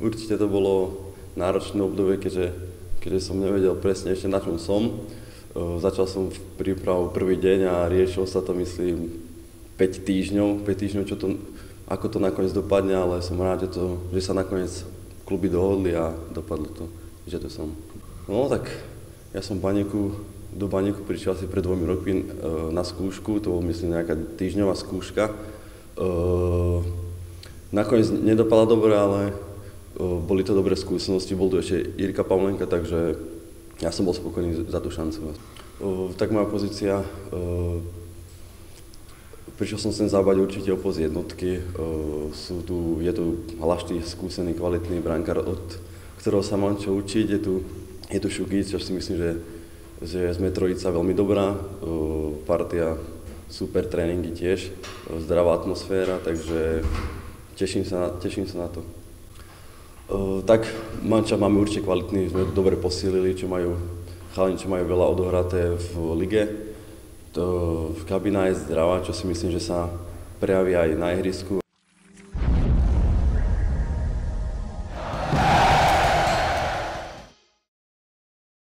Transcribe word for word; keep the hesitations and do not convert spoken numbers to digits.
určite to bolo náročné obdobie, keďže, keďže som nevedel presne ešte na čom som. Začal som v prípravu prvý deň a riešil sa to, myslím, päť týždňov, päť týždňov, čo to, ako to nakoniec dopadne, ale som rád, že, to, že sa nakoniec kluby dohodli a dopadlo to, že to som. No tak, ja som Baníku, do Baníku prišiel asi pred dvomi rokmi e, na skúšku, to bol, myslím, nejaká týždňová skúška. E, nakoniec nedopadla dobre, ale e, boli to dobré skúsenosti, bol tu ešte Jirka Pavlenka, takže ja som bol spokojný za tú šancu. E, tak moja pozícia, e, prišiel som sem zabať určite o post jednotky. E, sú tu, je tu Halaštý, skúsený, kvalitný brankár, od ktorého sa mám čo učiť. Je tu, je tu Šugic, čo si myslím, že, že sme trojica veľmi dobrá. E, partia, super tréningy tiež, e, zdravá atmosféra, takže teším sa, teším sa na to. Uh, tak manča máme určite kvalitný, sme dobre posílili, čo majú chalani, čo majú veľa odohraté v lige. To, kabina je zdravá, čo si myslím, že sa prejaví aj na ihrisku.